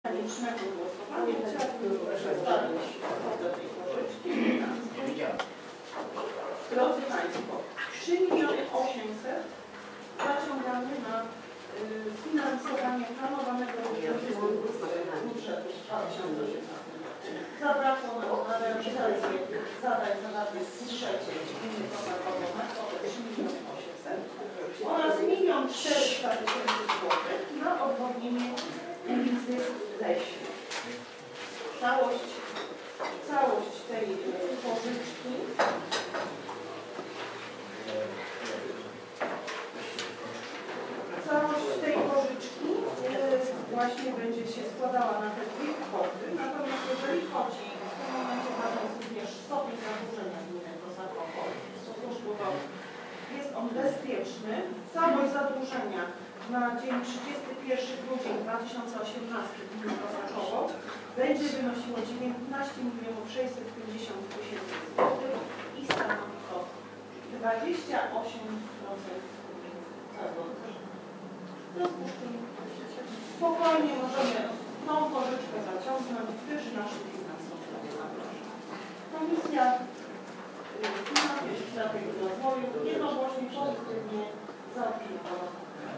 Licznego głosowania przedstawić do tej pożyczki. Drodzy Państwo, 3 800 000 zaciągamy na sfinansowanie planowanego budżetu 2018. Zabrakło nam na realizację zadań zawartych w budżecie gminy Kosakowo na kwotę 3 800 000 oraz 1 400 000 złotych na odwodnienie ulicy Leśnej. Całość tej pożyczki właśnie będzie się składała na te dwie kwoty. Natomiast jeżeli chodzi w tym momencie ważny jest również stopień zadłużenia gminy Kosakowo, jest on bezpieczny. Całość zadłużenia na dzień 31 grudzień 2018 gminy Kosakowo będzie wynosiło 19 650 000 złotych i stanowi to 28% zadłużenia. W związku z czym spokojnie możemy tą pożyczkę zaciągnąć, gdyż naszych finansów nie ma. Komisja Finansów i Strategii Rozwoju jednogłośnie pozytywnie zaopiniowała.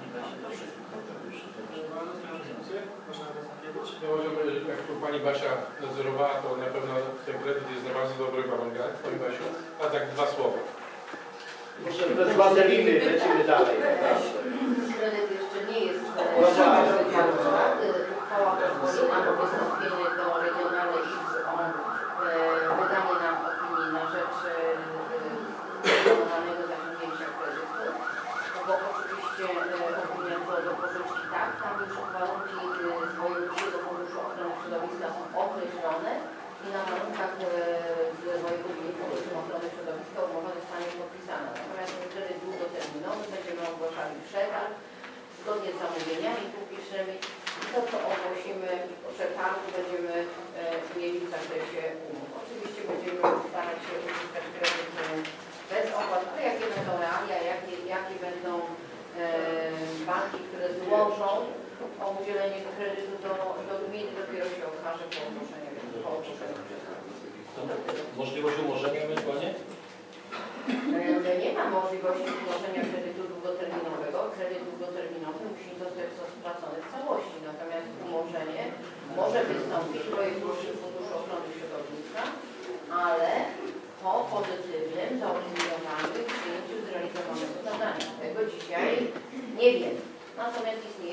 Jak tu pani Basia nadzorowała, to na pewno ten kredyt jest na bardzo dobrych warunkach. Pani Basiu, a tak 2 słowa. Może bez wazeliny lecimy dalej. Kredyt jeszcze nie jest uchwała pozwoli nam o wystąpienie do Regionalnej Izby o wydanie nam opinii na rzecz planowanego zaciągnięcia kredytu, bo oczywiście opinia co do pożyczki tak, tam już warunki z Wojewódzkiego Funduszu Ochrony Środowiska są określone i na warunkach z Wojewódzkim Funduszem Ochrony Środowiska umowa zostanie podpisana. Natomiast kredyt długoterminowy będziemy ogłaszali przetarg zgodnie z zamówieniami publicznymi. To, co ogłosimy w przetargu, będziemy mieli w zakresie umów. Oczywiście będziemy starać się uzyskać kredyt bez opłat, ale jakie będą realia, jakie będą banki, które złożą o udzielenie kredytu do gminy, dopiero się okaże po ogłoszeniu przetargu. Możliwość umorzenia ewentualnie? Nie ma możliwości umorzenia kredytu długoterminowego. Kredyt długoterminowy musi zostać spłacony w całości. Natomiast umorzenie może wystąpić w Wojewódzkim Funduszu Ochrony Środowiska, ale po pozytywnym zaopiniowanym przyjęciu zrealizowanego zadania. Tego dzisiaj nie wiem. Natomiast istnieje.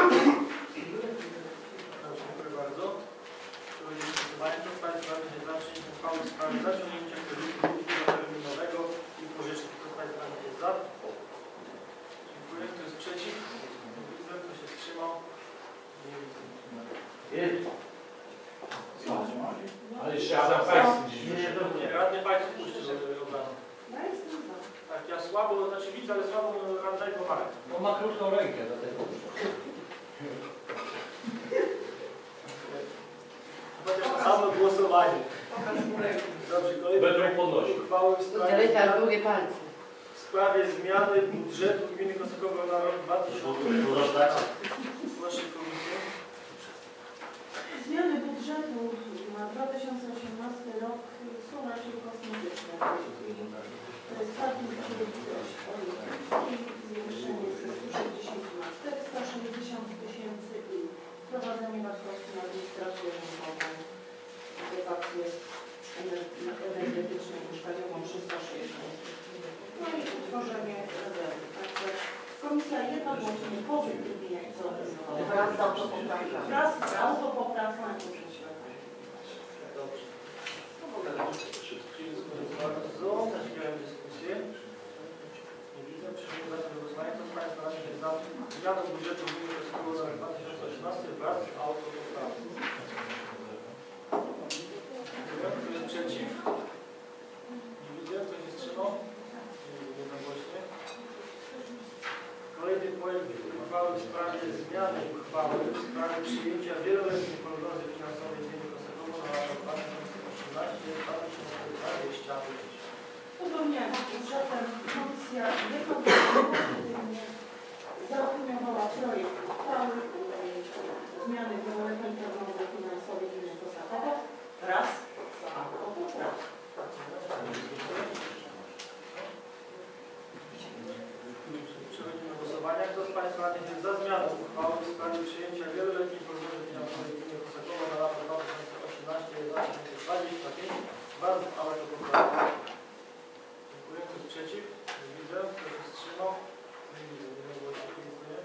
Dziękuję bardzo. Przechodzimy do głosowania. Kto z Państwa będzie za przyjęciem uchwały w sprawie zaciągnięcia kredytu długoterminowego i pożyczki? Kto z Państwa jest za? Dziękuję. Kto jest przeciw? Nie widzę. Kto się wstrzymał? Nie widzę. Ale jeszcze Adam Fajs gdzieś Nie, radny Państwo puścił obrano. Ja jestem za. Tak, ja słabo, znaczy widzę, ale słabo radnego Marek. No ma krótką rękę, dlatego. Chociaż to samo głosowanie. Dobrze, kolejny podnosił. uchwały w sprawie W sprawie zmiany budżetu gminy Kosakowo na rok 2018. Proszę komisję. Zmiany budżetu na 2018 rok są raczej kosmetyczne. Status i zwiększenie z 160 na 460 000 i wprowadzenie wartości na administrację rękową, edukację energetyczną i mieszkaniową 360. No i utworzenie rezerwy. Także komisja jednogłośnie pozytywnie zaopiniowała. Wraz z autopoprawkami. Wraz z autopoprawkami. Dobrze. Dziękuję bardzo. Otwieram dyskusję. Nie widzę. Przechodzimy do głosowania. Kto z Państwa jest za zmianą budżetu gminy Kosakowo na rok 2018 wraz z autopoprawką? Kto jest przeciw? Nie widzę. Kto się wstrzymał? Jednogłośnie. Kolejny projekt uchwały w sprawie zmiany uchwały w sprawie przyjęcia wieloletniej prognozy finansowej gminy Kosakowo na lata 2018-2025. Podobnie jak zatem komisja jednogłośnie zaopiniowała projekt uchwały zmiany wieloletniej prognozy radnych jest za zmianą uchwały w sprawie przyjęcia wieloletniej prognozy finansowej gminy Kosakowo na lata 2018-2025 wraz z autopoprawką. Dziękuję. Kto jest przeciw? Nie widzę. Kto się wstrzymał? Nie widzę. Nie było się. Dziękuję.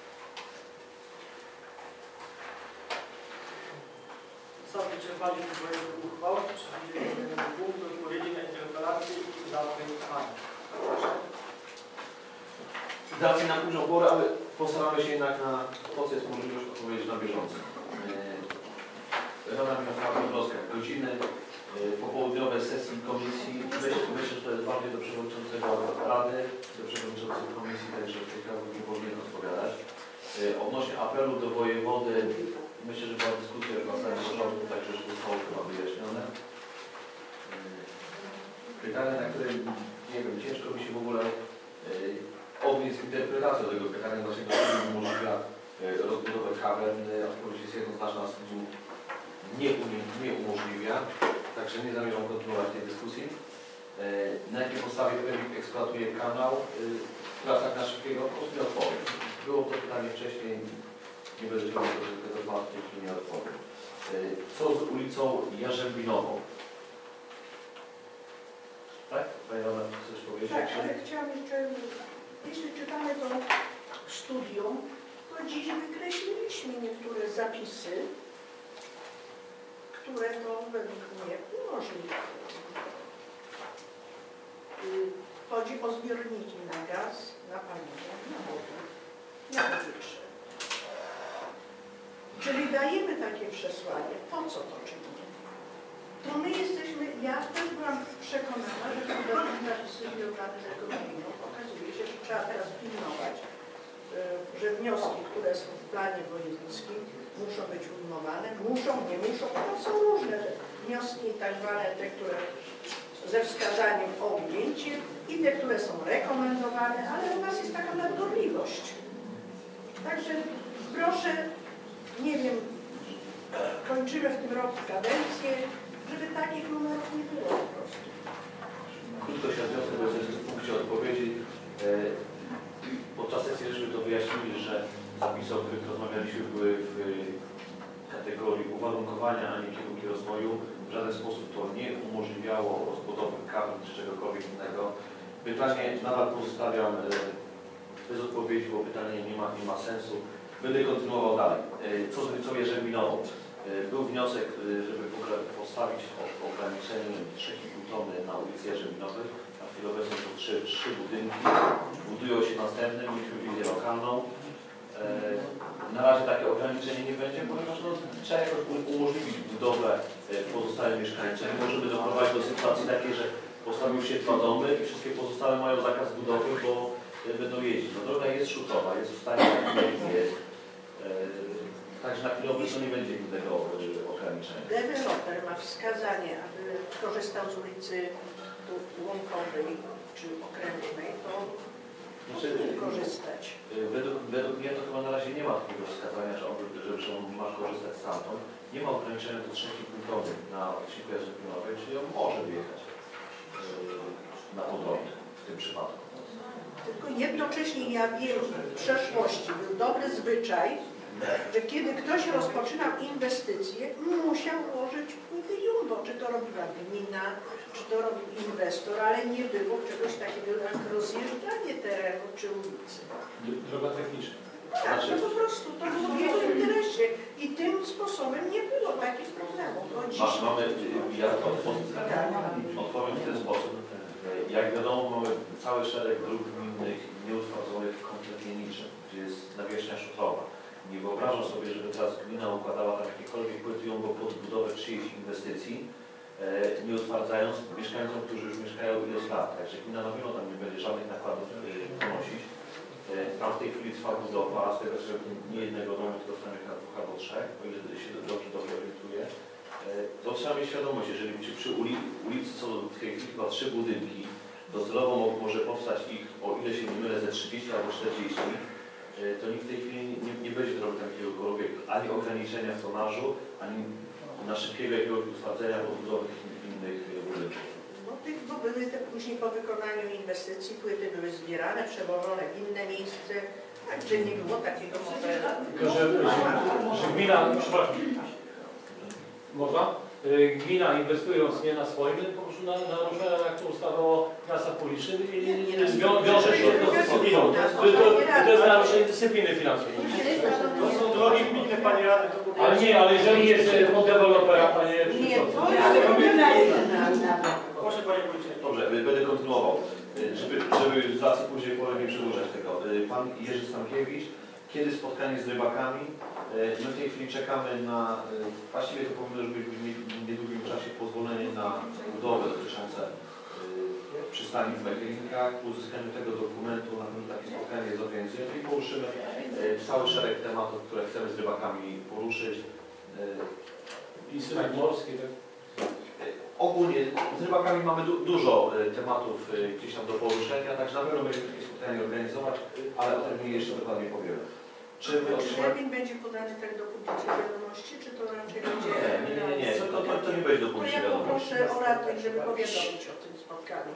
Sam wyczerpaliśmy projekt uchwał. Przechodzimy do punktu odpowiedzi na interpelacje i zapytania. Proszę. Z racji na późną porę, ale postaramy się jednak na to, co jest możliwość odpowiedzieć na bieżąco. Rada miała troszkę godziny popołudniowej sesji komisji. Myślę, że to jest bardziej do przewodniczącego Rady, do przewodniczącego komisji, także w tej sprawie nie powinien odpowiadać. Odnośnie apelu do wojewody, myślę, że była dyskusja na samym początku, także już zostało chyba wyjaśnione. Pytanie, na które, nie wiem, ciężko mi się w ogóle odnieść interpretację tego pytania, dlaczego umożliwia rozbudowę kawerny. Odpowiedź jest jednoznaczna, nie umożliwia, także nie zamierzam kontynuować tej dyskusji. Na jakiej podstawie Pewik eksploatuje kanał w pracach na Szybkiego? Po prostu nie odpowiem. Było to pytanie wcześniej, nie będę chciał tego tematu, jeśli nie odpowiem. Co z ulicą Jarzębinową? Tak? Pani Joanna, chcesz powiedzieć? Tak, ale chciałam jeszcze, jeśli czytamy to studium, to dziś wykreśliliśmy niektóre zapisy, które to według mnie umożliwiają. Chodzi o zbiorniki na gaz, na paliwo, na wodę, na powietrze. Czyli dajemy takie przesłanie. Po co to czynimy? To my jesteśmy, ja też byłam przekonana, że to będą zapisy związane z ekonomią. Okazuje się, że trzeba teraz pilnować, że wnioski, które są w planie wojewódzkim, muszą być ujmowane, nie muszą, to są różne wnioski, tak zwane te, które ze wskazaniem o ujęcie i te, które są rekomendowane, ale u nas jest taka nadgorliwość. Także proszę, nie wiem, kończymy w tym roku kadencję, żeby takich numerów nie było po prostu. Krótko się odniosę do w punkcie odpowiedzi. Podczas sesji żeśmy to wyjaśnili, że zapisy, o których rozmawialiśmy, były w kategorii uwarunkowania, a nie kierunki rozwoju. W żaden sposób to nie umożliwiało rozbudowy kabin czy czegokolwiek innego. Pytanie nadal pozostawiam bez odpowiedzi, bo pytanie nie ma sensu. Będę kontynuował dalej. Co z ulicą Jarzębinową? Był wniosek, żeby postawić ograniczenie 3,5 tony na ulicy Jarzębinowej. Na chwilę obecną to trzy budynki. Budują się następne, mieliśmy wizję lokalną. Na razie takie ograniczenie nie będzie, ponieważ trzeba jakoś umożliwić budowę pozostałym mieszkańcom. Nie możemy doprowadzić do sytuacji takiej, że postawią się 2 domy i wszystkie pozostałe mają zakaz budowy, bo będą jeździć. No, droga jest szutowa, jest w stanie, jaki jest. Także na chwilę obecną nie będzie tego ograniczenia. Deweloper ma wskazanie, aby korzystał z ulicy Łąkowej czy Okrężnej, to powinien korzystać. Według mnie to chyba na razie nie ma takiego wskazania, że on ma korzystać stamtąd. Nie ma ograniczenia do 3,5 tony na odcinku Jarzębinowej, czyli on może wjechać na podrobię w tym przypadku. Tylko jednocześnie ja wiem, w przeszłości był dobry zwyczaj, że kiedy ktoś rozpoczynał inwestycje, musiał ułożyć jumbo, czy to robiła gmina, czy to robił inwestor, ale nie było czegoś takiego jak rozjeżdżanie terenu czy ulicy. Droga techniczna. Tak, no po prostu to było w jego interesie i tym sposobem nie było takich problemów. Ja to odpowiem w ten sposób. Jak wiadomo, mamy cały szereg dróg gminnych nieutwardzonych kompletnie niczym, gdzie jest nawierzchnia szutrowa. Nie wyobrażam sobie, żeby teraz gmina układała tam jakiekolwiek płyty jumbo pod budowę czyjejś inwestycji, nie utwardzając mieszkańcom, którzy już mieszkają ileś lat. Także gmina na pewno tam nie będzie żadnych nakładów ponosić. Tam w tej chwili trwa budowa, z tego co nie jednego domu, tylko w stanie 2 albo 3, o ile się drogi dobrze orientuje. To trzeba mieć świadomość, jeżeli przy ulicy są w tej chwili chyba 3 budynki, docelowo może powstać ich, o ile się nie mylę, ze 30 albo 40, to nikt w tej chwili nie będzie robił jakiegokolwiek ani ograniczenia w tonażu, ani na szybkiego jakiegoś utwardzenia podbudowy innych budynków. No bo były te później po wykonaniu inwestycji, płyty były zbierane, przewożone w inne miejsce, Tak, że nie było takiego modelu. Tylko, że gmina, przepraszam, można? Gmina inwestując nie na swoim, tylko po prostu naruszenia aktu ustawy o finansach publicznych i wiąże się to z dyscypliną. To jest naruszenie dyscypliny finansowej. To są drogi gminy, Pani Rady. Ale nie, ale jeżeli jest od dewelopera, Panie Nie, to Przewodniczący. Proszę Panie Wójcie. Dobrze, będę kontynuował. Żeby z racji później pole nie przedłużać tego. Pan Jerzy Stankiewicz, kiedy spotkanie z rybakami? My w tej chwili czekamy na, właściwie to powinno już być w niedługim czasie pozwolenie na budowę dotyczące przystani w Lekelinkach. Po uzyskaniu tego dokumentu na pewno takie spotkanie zorganizujemy i poruszymy cały szereg tematów, które chcemy z rybakami poruszyć. Instytut Morski, tak? Ogólnie z rybakami mamy dużo tematów gdzieś tam do poruszenia, także na pewno będziemy takie spotkanie organizować, ale o tym jeszcze dokładnie powiemy. Czy my Czy otrzymamy... termin będzie podany tak do publicznej wiadomości, czy to raczej będzie... Nie, to nie będzie do To publicznej ja wiadomości. poproszę o radnych, żeby powiadomić o tym spotkaniu.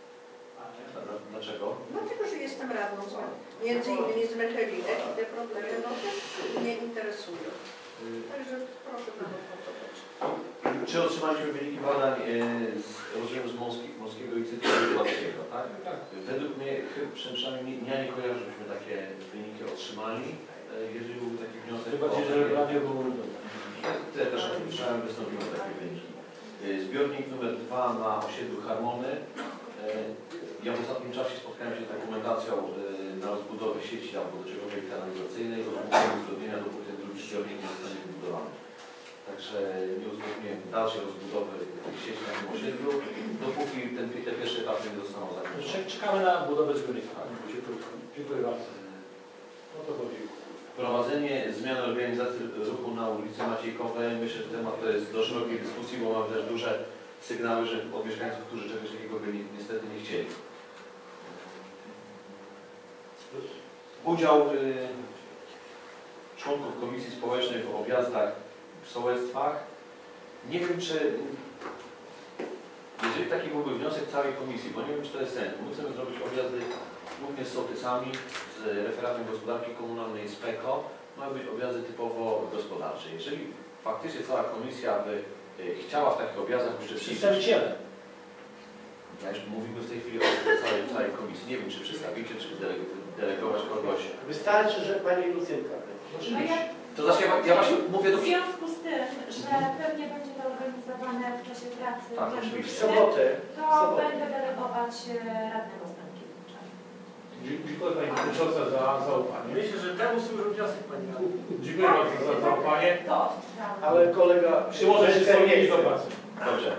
Dlaczego? Dlatego, że jestem radną między innymi z Mechelinek i te problemy też mnie interesują. Także proszę Pana o to być. Czy otrzymaliśmy wyniki badań rozumiem z Morskiego Instytutu Rybackiego, tak? Tak. Według mnie, przynajmniej ja nie kojarzę, żebyśmy takie wyniki otrzymali. Jeżeli byłby taki wniosek... Chyba ci, że radio było ulubione. Ja też słyszałem, wystąpiły takie wyniki. Zbiornik numer 2 na osiedlu Harmony. Ja w ostatnim czasie spotkałem się z dokumentacją na rozbudowę sieci wodociągowej i kanalizacyjnej, rozbudowy uzgodnienia, dopóki ten drugi zbiornik nie zostanie wybudowany. Także nie uzgodniłem dalszej rozbudowy sieci na tym osiedlu, dopóki te pierwsze etapy nie zostaną zakończone. Czekamy na budowę zbiornika. Dziękuję bardzo. O to chodzi. Wprowadzenie zmiany organizacji ruchu na ulicy Maciejkowej. Myślę, że temat to jest do szerokiej dyskusji, bo mamy też duże sygnały, że od mieszkańców, którzy czegoś takiego by niestety nie chcieli. Udział członków Komisji Społecznej w objazdach w sołectwach. Nie wiem, czy jeżeli taki byłby wniosek całej komisji, bo nie wiem, czy to jest sens. My chcemy zrobić objazdy głównie z sołtysami, z referatem gospodarki komunalnej z PEKO. Mają być objazdy typowo gospodarcze. Jeżeli faktycznie cała komisja by chciała w takich objazdach uczestniczyć. Przedstawiciele. Ja już mówimy w tej chwili o całej komisji. Nie wiem, czy przedstawiciel, czy delegować kogoś. Wystarczy, że Pani Lucynka. Oczywiście. To znaczy, ja właśnie mówię do... W związku z tym, że pewnie będzie to organizowane w czasie pracy, Tak, W oczywiście. sobotę. to będę delegować radnego Stankiewicza. Dziękuję Pani Przewodnicząca za zaufanie. Myślę, że temu służy wniosek Pani Rady. Dziękuję bardzo za zaufanie. To, Ale kolega Przyłożę się swoimi do pracy. Dobrze.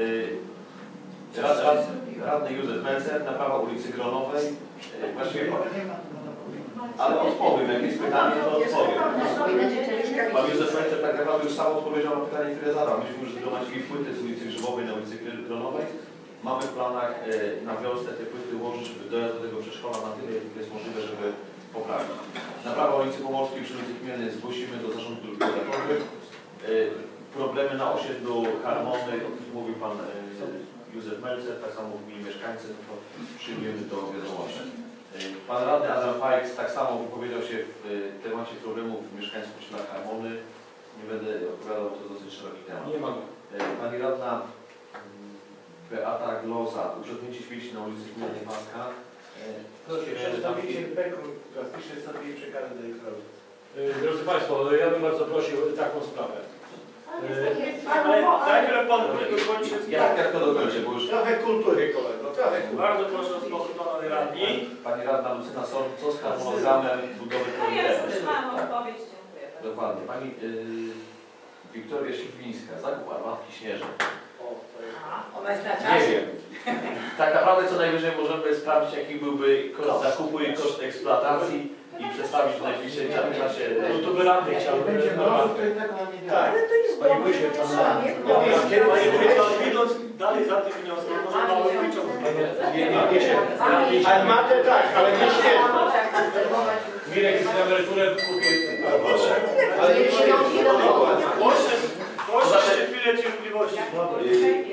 Radny Józef Melcer, naprawa ulicy Gronowej. Właściwie, ale odpowiem, jak jest pytanie, to odpowiem. Pan Józef Melcer tak naprawdę już sam odpowiedział na pytanie Frezara. Myśmy już zgromadzili płyty z ulicy Grzybowej na ulicy Gronowej. Mamy w planach na wiosnę te płyty ułożyć, żeby dojazd do tego przedszkola na tyle, jak jest możliwe, żeby poprawić. Naprawa ulicy Pomorskiej przy ulicy Chmielnej zgłosimy do zarządu dróg powiatowych. Problemy na osiedlu Harmony, o którym mówił Pan Józef Melcer, tak samo mówili mieszkańcy, no to przyjmujemy do wiadomości. Pan radny Adam Fajks tak samo wypowiedział się w temacie problemów mieszkańców osiedla Harmony. Nie będę odpowiadał, bo to dosyć szeroki temat. Nie mam. Pani radna Beata Gloza, urzędnicy świeci na ulicy Chmielnej Paska. Proszę, przedstawiciel PEK-u, pisze sobie i przekażę do ich rodzin. Drodzy Państwo, ja bym bardzo prosił o taką sprawę. Ale najpierw Pan dokończy. Jak to dokończę, bo już... Trochę kultury, kolego, trochę. Bardzo proszę o spokój Panowie Radni. Pani radna Lucyna Sorn, co z harmonogramem budowy no ja korytarza? słyszałam odpowiedź, dziękuję bardzo. Dokładnie. Pani Wiktoria Siedlińska, zakup armatki śnieżnej. Ona jest na Nie czasie. wiem. Tak naprawdę co najwyżej możemy sprawdzić, jaki byłby koszt zakupu i koszt eksploatacji i przedstawić w najbliższym czasie. To by radny chciał. Tak. Ale to jest Panie dobre Wójcie, przesłanie. Panie Wójcie, idąc dalej za tym wnioskiem, może Mało wyciągnąć. Nie. Armatę tak, ale nie śnieżną. Mirek jest na emeryturę, kupię. Proszę. Ale nie Proszę chwilę cierpliwości.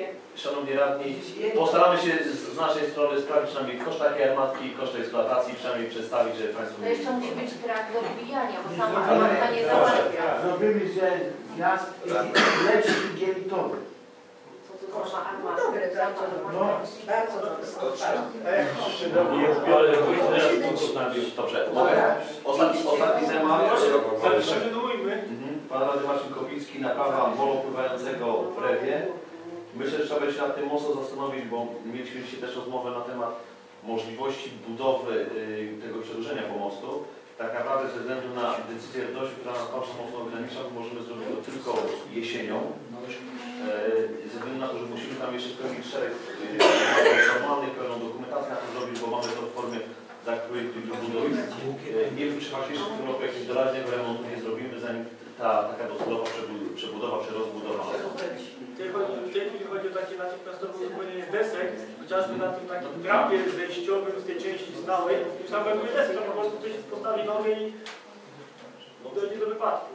Szanowni Radni, postaramy się z naszej strony sprawdzić przynajmniej koszt takiej armatki, koszt eksploatacji, przynajmniej przedstawić, że Państwo... To jeszcze musi być trakt do wbijania, bo sama armatka nie załatwia. Zrobimy, że gwiazd lepszy dzielitowy. Forma armatki. Dobre, bardzo dobre. Bardzo dobre. Ale teraz punktów na wierzch. Dobrze, mogę? Ostatni temat. Kontynuujmy. Pan Radny Marcin Kopicki, naprawa molo pływającego w Rewie. Myślę, że trzeba będzie się nad tym mocno zastanowić, bo mieliśmy dzisiaj też rozmowę na temat możliwości budowy tego przedłużenia pomostu. Tak naprawdę ze względu na decyzję RDOŚ, która nas bardzo mocno ogranicza, możemy zrobić to tylko jesienią. Ze względu na to, że musimy tam jeszcze spełnić szereg formalnych, pełną dokumentację na to zrobić, bo mamy to w formie projektu i budowy. Nie wiem, czy faktycznie w tym roku jakiegoś doraźnego remontu nie zrobimy, zanim taka docelowa przebudowa czy rozbudowa. W tej chwili chodzi o takie natychmiastowe uzupełnienie desek, chociażby na tym takim trapie zejściowym z tej części stałej. Już tam brakuje desek, to po prostu ktoś postawi nogę i dojdzie do wypadku.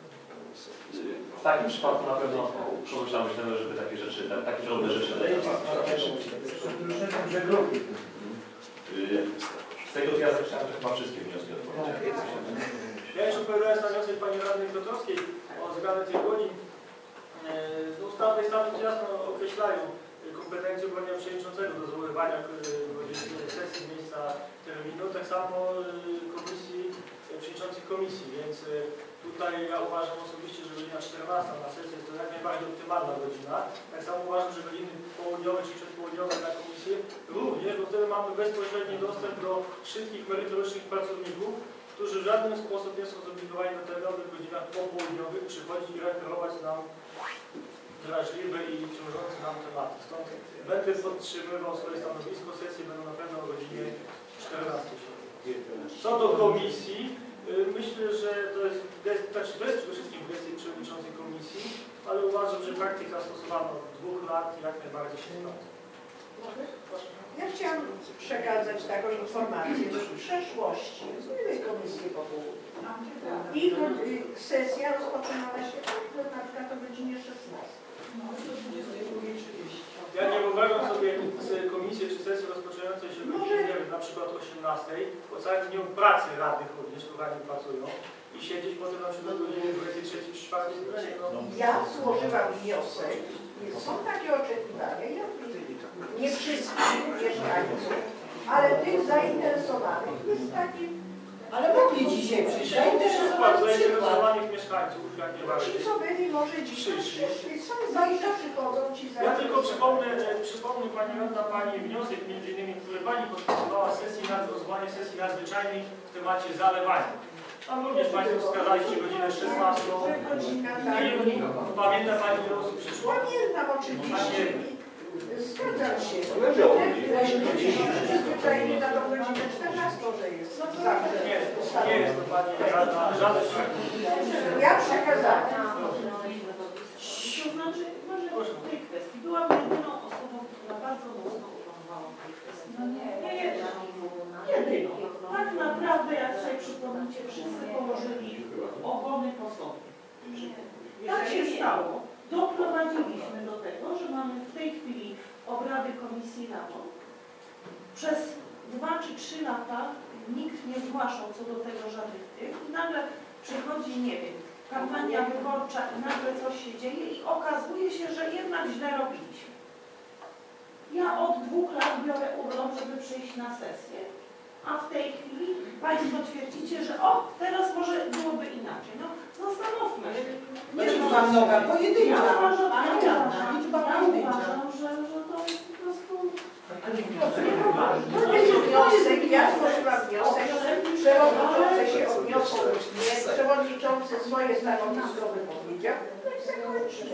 W takim przypadku na pewno myślimy, żeby takie rzeczy, takie drobne rzeczy z tego ja zapisałem, że chyba wszystkie wnioski odpowiedziałem. Ja jeszcze odpowiadając na wniosek pani radnej Piotrowskiej o zmianę tych godzin, ustawy i statut jasno określają kompetencje uprawnienia przewodniczącego do zwoływania godzin sesji miejsca terminu, tak samo komisji, przewodniczących komisji, więc tutaj ja uważam osobiście, że godzina 14 na sesję to jak najbardziej optymalna godzina. Tak samo uważam, że godziny południowe czy przedpołudniowe na komisję również, bo wtedy mamy bezpośredni dostęp do wszystkich merytorycznych pracowników, którzy w żaden sposób nie są zobligowani do tego, aby w godzinach popołudniowych przychodzić i referować nam drażliwe i ciążące nam tematy. Stąd będę podtrzymywał swoje stanowisko, sesje będą na pewno o godzinie 14. Co do komisji, myślę, że to jest przede wszystkim gestii przewodniczącej komisji, ale uważam, że praktyka stosowana od 2 lat jak najbardziej się sprawdza. Ja chciałam przekazać taką informację, że w przeszłości były komisje popołudnie i sesja rozpoczynała się na przykład o godzinie 16. Ja nie wyobrażam sobie komisję czy sesję rozpoczynającej się o godzinie, nie wiem, na przykład o 18, po całym dniu pracy radnych również, które radni pracują i siedzieć potem na przykład o godzinie 23 czy 4. Ja złożyłam wniosek, są takie oczekiwania, ja nie wszystkich mieszkańców, ale tych zainteresowanych jest taki. Ale mogli dzisiaj przyjść. Zainteresowanych mieszkańców, jak nie Ci, co byli może dzisiaj przyszli, są zawsze przychodzą ci Ja tylko przypomnę Pani Radna, Pani wniosek między innymi, który Pani podpisywała rozwołanie sesji nadzwyczajnej w temacie zalewania. Tam również Państwo wskazaliście godzinę 16. Pamięta Pani, ile osób przyszło? Pamiętam oczywiście. Zgadzam się. Przyzwyczajenie na tą godzinę 14, że jest. Nie jest to Pani Radna żaden. Ja przekazałam. To znaczy, może w tej kwestii byłam jedyną osobą, która bardzo mocno uważała w tej kwestii. Nie jedyną. Tak naprawdę, jak sobie przypomnicie, wszyscy położyli ogony po sobie. Tak się stało. Doprowadziliśmy do tego, że mamy w tej chwili obrady komisji NATO. Przez 2 czy 3 lata nikt nie zgłaszał co do tego żadnych tych i nagle przychodzi, nie wiem, kampania wyborcza i nagle coś się dzieje i okazuje się, że jednak źle robiliśmy. Ja od 2 lat biorę urlop, żeby przyjść na sesję, a w tej chwili Państwo twierdzicie, że teraz może byłoby inaczej. No zastanówmy się. Liczba noga pojedyncza. Ja uważam, że to jest po prostu... To jest wniosek, ja złożyłam wniosek, przewodniczący się odniosł, przewodniczący swoje stanowisko wypowiedział, no i zakończymy.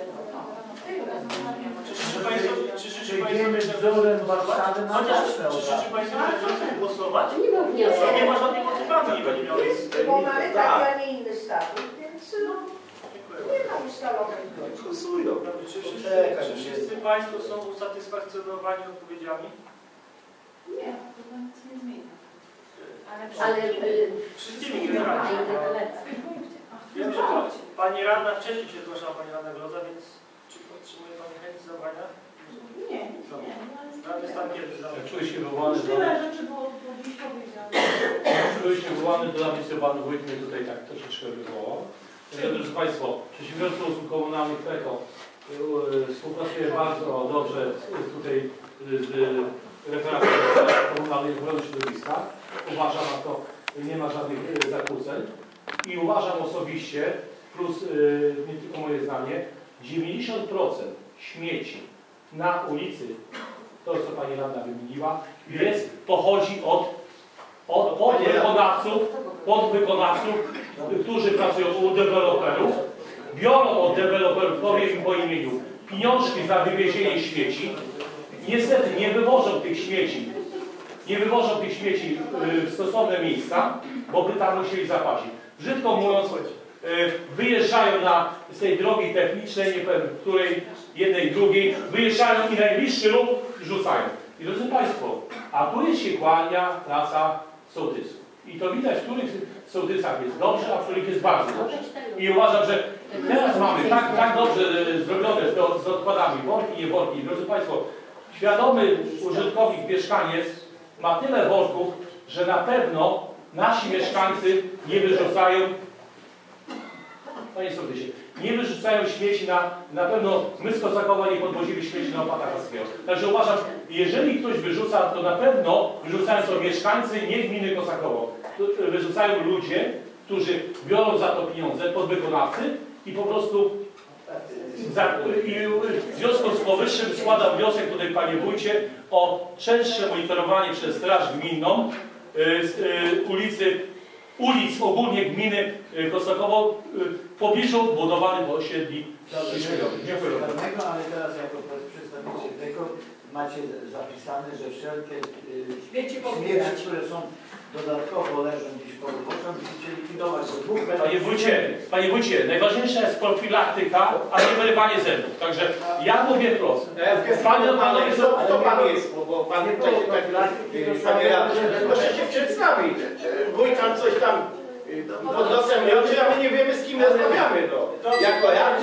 Czy życzy Przejdziemy wzorem Warszawy na Warszawę. Czy życzy Państwo głosować? Nie ma wniosku. Nie ma żadnej motywacji, nie będzie miał. Bo mamy taki, a nie inny statut, więc nie ma ustalonych godzin. Czy wszyscy Państwo są usatysfakcjonowani odpowiedziami? Nie, to nic nie zmienia. Ale Wszystkimi generalnie. Wiem, że Pani Radna wcześniej się zgłaszała, Pani Radna Groza, więc czy podtrzymuje Pani chęć zabrania? Czuję się wywołany do... Tyle rzeczy było dziś powiedziane. Czuję się wywołany do napisy, pan wójt mnie tutaj tak troszeczkę wywołał. Drodzy Państwo, przedsiębiorstwo usług komunalnych PEKO współpracuje bardzo dobrze tutaj z referatem komunalnej ochrony środowiska. Uważam, że to nie ma żadnych zakłóceń i uważam osobiście, plus nie tylko moje zdanie, 90% śmieci na ulicy, to co Pani Radna wymieniła, pochodzi od podwykonawców, którzy pracują u deweloperów, biorą od deweloperów, powiem im po imieniu, pieniążki za wywiezienie śmieci. Niestety nie wywożą tych śmieci. Nie wywożą tych śmieci w stosowne miejsca, bo by tam musieli zapłacić. Brzydko mówiąc, wyjeżdżają z tej drogi technicznej, nie powiem której, jednej, drugiej, wyjeżdżają i najbliższy ruch rzucają. I drodzy Państwo, a tu jest się kłania praca sołtysów. I to widać, w których sołtysach jest dobrze, a w których jest bardzo dobrze. I uważam, że teraz mamy tak dobrze zrobione z odpadami, worki, nie worki. Drodzy Państwo, świadomy użytkownik, mieszkaniec ma tyle worków, że na pewno nasi mieszkańcy nie wyrzucają, panie sołtysie, nie wyrzucają śmieci na pewno my z Kosakowa nie podwozimy śmieci na opłatach Kaskiego. Także uważam, jeżeli ktoś wyrzuca, to na pewno wyrzucają to mieszkańcy, nie gminy Kosakowo. Wyrzucają ludzie, którzy biorą za to pieniądze, podwykonawcy i po prostu w związku z powyższym składam wniosek tutaj, panie wójcie, o częstsze monitorowanie przez Straż Gminną ulic ogólnie gminy Kosakowo w pobliżu budowanych osiedli mieszkaniowych. Dziękuję bardzo. Ale teraz jako przedstawiciel tego macie zapisane, że wszelkie śmieci, które są dodatkowo leżą gdzieś po uboczach, musicie likwidować do 2 metrów. Panie wójcie, najważniejsza jest profilaktyka, a nie wyrywanie zębów. Także ja mówię wprost. Kto pan jest? Bo pan panie radny, proszę się przedstawić. Wójt tam coś tam nosem mioczy, a my nie wiemy, z kim rozmawiamy. Jako ja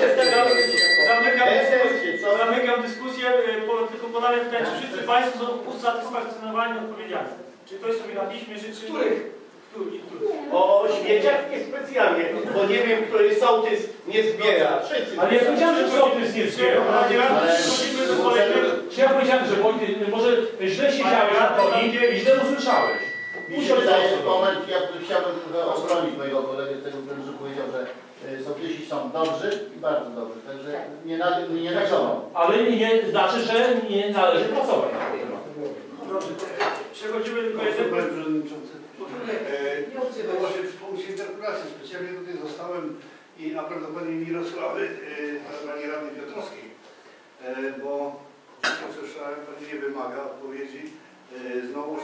Zamykam dyskusję, tylko podaję pytanie, czy wszyscy Państwo są usatysfakcjonowani odpowiedziami? Czy ktoś sobie na piśmie życzy? Których? O śmieciach niespecjalnie, bo nie wiem, który sołtys nie zbiera. Wszyscy. Ale ja powiedziałem, że sołtys nie zbiera. Czy ja powiedziałem, że może źle siedziałeś na to i źle usłyszałeś? Mi się wydaje, że moment, ja chciałbym obronić mojego kolegę z tego względu, że powiedział, że sołtysi są dobrzy i bardzo dobrzy, także nie należą. Ale nie znaczy, że nie należy pracować. Dobrze, przechodzimy do kolejnego. Panie Przewodniczący, no właśnie w punkcie interpelacji specjalnie tutaj zostałem i apel do Pani Mirosławy, Pani Radnej Piotrowskiej, bo słyszałem, Pani nie wymaga odpowiedzi, znowuż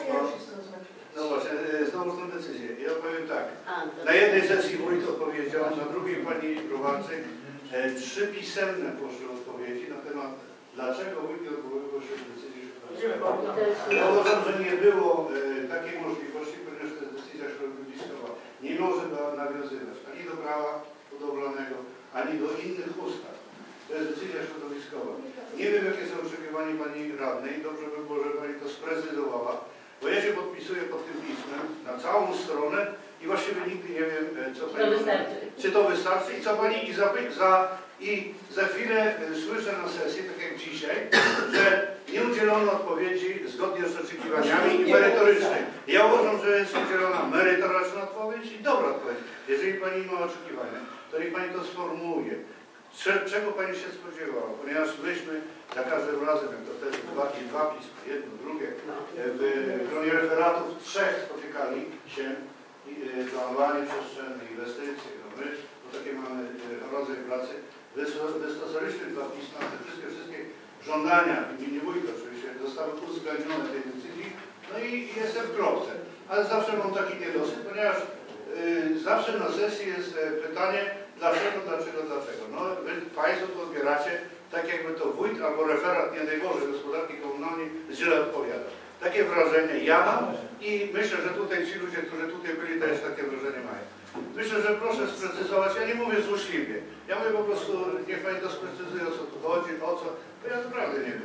tą decyzję. Ja powiem tak, na jednej sesji wójt odpowiedział, na drugiej Pani Kowalczyk 3 pisemne poszły odpowiedzi na temat, dlaczego wójt nie odwoływał się do decyzji. Ja uważam, że nie było takiej możliwości, ponieważ to jest decyzja środowiskowa. Nie może nawiązywać ani do prawa budowlanego, ani do innych ustaw. To jest decyzja środowiskowa. Nie wiem, jakie są oczekiwania Pani Radnej. Dobrze by było, żeby Pani to sprecyzowała, bo ja się podpisuję pod tym pismem na całą stronę i właściwie nigdy nie wiem, co Pani... Czy to wystarczy i co Pani... I za chwilę słyszę na sesji, tak jak dzisiaj, że nie udzielono odpowiedzi zgodnie z oczekiwaniami i merytorycznej. Ja uważam, że jest udzielona merytoryczna odpowiedź i dobra odpowiedź. Jeżeli Pani ma oczekiwania, to niech Pani to sformułuje. Czego Pani się spodziewała? Ponieważ myśmy za każdym razem, jak to wtedy dwa pisma, jedno, drugie, w gronie referatów 3 spotykali się, planowanie przestrzenne, inwestycje, no my, bo takie mamy rodzaj pracy, wystosowaliśmy 2 pisma, te wszystkie żądania w imieniu wójta oczywiście zostały uwzględnione w tej decyzji, no i jestem w kropce. Ale zawsze mam taki niedosyt, ponieważ zawsze na sesji jest pytanie, dlaczego? No wy Państwo to odbieracie tak, jakby to wójt albo referat, nie daj Boże, gospodarki komunalnej źle odpowiada. Takie wrażenie ja mam i myślę, że tutaj ci ludzie, którzy tutaj byli, też takie wrażenie mają. Myślę, że proszę sprecyzować, ja nie mówię złośliwie. Ja mówię po prostu, niech Pani to sprecyzuje, o co tu chodzi, o co, bo ja naprawdę nie wiem.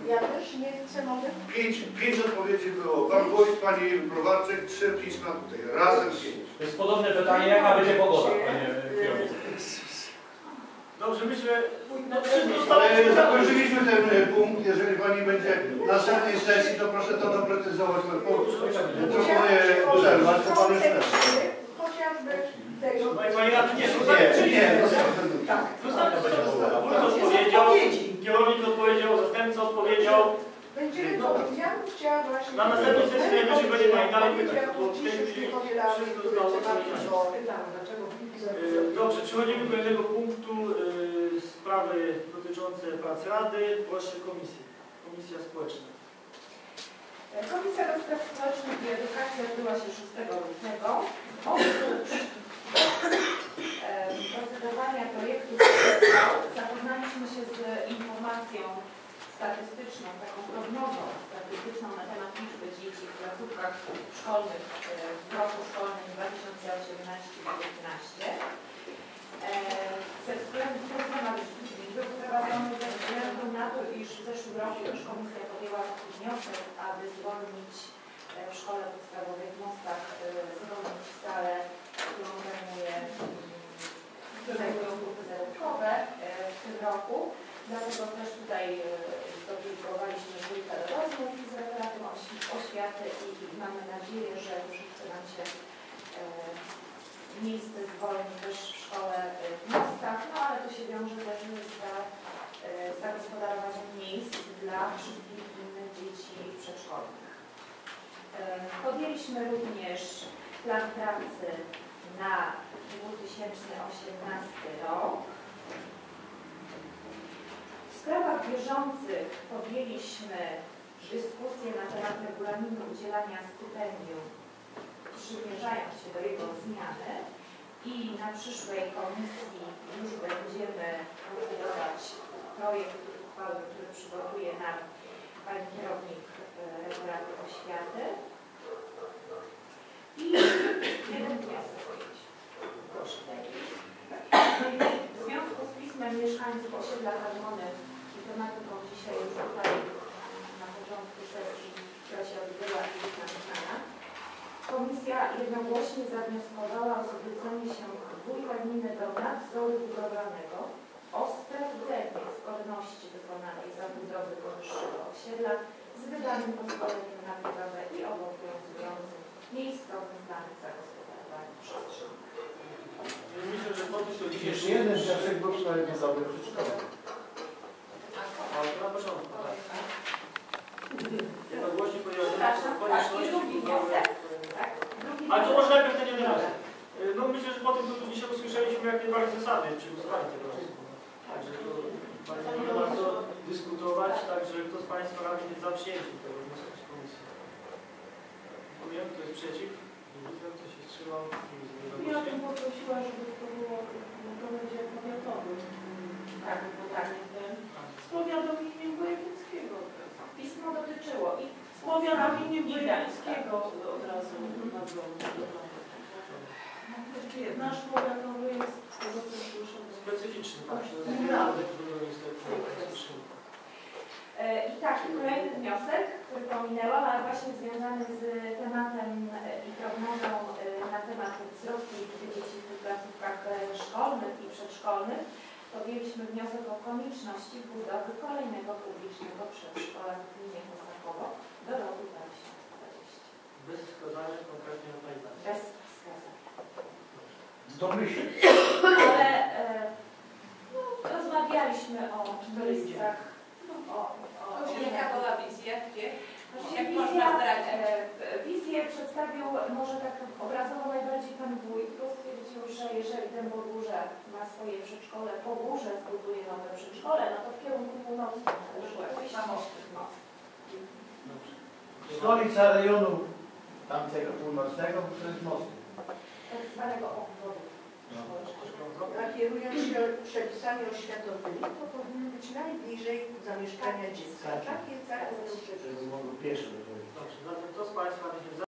Ja też nie chcę, mogę? Pięć odpowiedzi było. Pan wójt, pani Browarczyk, 3 pisma tutaj. Razem 5. To jest podobne pytanie, jaka będzie pogoda, panie kierowniku? Dobrze, myślę, Ale zakończyliśmy ten punkt. Jeżeli pani będzie na następnej sesji, to proszę to doprecyzować. Proponuję przerwać, to pan już też. Chociażby tego. Pani radny, nie, Tak. wójt odpowiedział, kierownik odpowiedział, zastępca odpowiedział. Będziemy to, ja bym chciała właśnie... Na następnej sesji najwyżej będzie pani dalej pytać, bo w tej Dzisiaj chwili powielamy, wszystko zostało pytamy, dlaczego Dobrze, przechodzimy do jednego punktu, sprawy dotyczące pracy Rady. Proszę Komisja Społeczna. Komisja do Spraw Społecznych i Edukacji odbyła się 6 lutego. Oprócz procedowania projektu zapoznaliśmy się z informacją statystyczną, taką prognozą statystyczną na temat liczby dzieci w placówkach szkolnych w roku szkolnym 2018-2019. Ze względu był wprowadzony ze względu na to, iż w zeszłym roku już komisja podjęła taki wniosek, aby zwolnić w szkole podstawowej w Mostach, zwolnić salę, którą zajmują grupy zarobkowe w tym roku. Dlatego też tutaj zobligowaliśmy wójta do rozmów z referatem oświaty i mamy nadzieję, że już chce nam się miejsce zwolni też w szkole w Mostach, no ale to się wiąże też z zagospodarowaniem miejsc dla wszystkich innych dzieci przedszkolnych. Podjęliśmy również plan pracy na 2018 rok. W sprawach bieżących podjęliśmy dyskusję na temat regulaminu udzielania stypendium, przymierzając się do jego zmiany i na przyszłej komisji już będziemy procedować projekt uchwały, który przygotuje nam pani kierownik referatu oświaty. I jeden wniosek powiedzieć. Proszę. W związku z pismem mieszkańców osiedla Harmony i tematyką dzisiaj już tutaj na początku sesji, która się odbyła i jest napisana, komisja jednogłośnie zawnioskowała o zwrócenie się wójta gminy do nadzoru budowlanego o sprawdzenie zgodności wykonanej zabudowy powyższego osiedla z wydanym pozwoleniem na budowę i obowiązującym miejscowym planem zagospodarowania przestrzeni. Myślę, że po tym, co dzisiaj... Jeszcze jeden wniosek był w sprawie budowy przedszkola. Ale to na początku, tak. Jednogłośnie powiedział, że drugi wniosek. ale to może najpierw ten jeden wniosek. No myślę, że po tym, co tu dzisiaj usłyszeliśmy, jak najbardziej zasady przy ustalaniu tego rozmowy. Także to nie ma co dyskutować, także kto z Państwa radnych jest za przyjęciem tego wniosku z komisji? Powiem, kto jest przeciw? Nie widzę, kto się wstrzymał. Ja bym poprosiła, żeby to było to będzie powiatowy. Tak, bo tak. Z powiadomieniem wojewódzkiego. Pismo dotyczyło i Z powiadomieniem wojewódzkiego od razu nadzoru. Nasz powiatowy jest, z tego co słyszę, Specyficzny, tak. I tak, kolejny wniosek, który pominęłam, ale właśnie związany z tematem i prognozą na temat wzrostu liczby dzieci w tych placówkach szkolnych i przedszkolnych, podjęliśmy wniosek o konieczności budowy kolejnego publicznego przedszkola w gminie Kosakowo do roku 2020. Bez wskazania konkretnej lokalizacji. Bez wskazania. Domyślnie. Ale rozmawialiśmy o miejscach. Jaka była wizja? Gdzie? Wizję przedstawił może tak obrazowo najbardziej pan wójt, bo stwierdził, że jeżeli Dębogórze ma swoje przedszkole, po górze zbuduje nowe przedszkole, no to w kierunku północnym należy pójść na most. Stolica rejonu tamtego północnego, to jest most. Tak zwanego obwodu. Kierując się przepisami oświatowymi, to powinno być najbliżej zamieszkania dziecka. Tak jest, tak. Żeby mogło pieszo. Dobrze, zatem kto z Państwa będzie za?